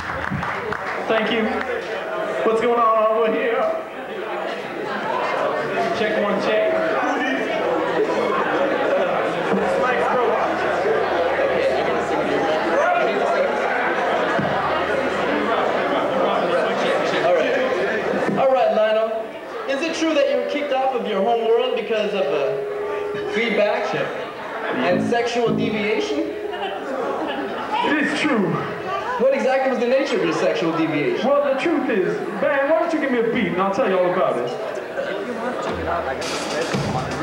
Thank you. What's going on over here? Check one, check. All right, Lionel. Is it true that you were kicked off of your home world because of feedback and sexual deviation? It is true. What exactly was the nature of your sexual deviation? Well, the truth is, man, why don't you give me a beat and I'll tell you all about it. If you want to check it out, I got the